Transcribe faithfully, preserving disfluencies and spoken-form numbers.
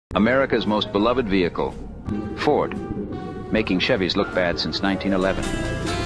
America's most beloved vehicle, Ford, making Chevys look bad since nineteen eleven.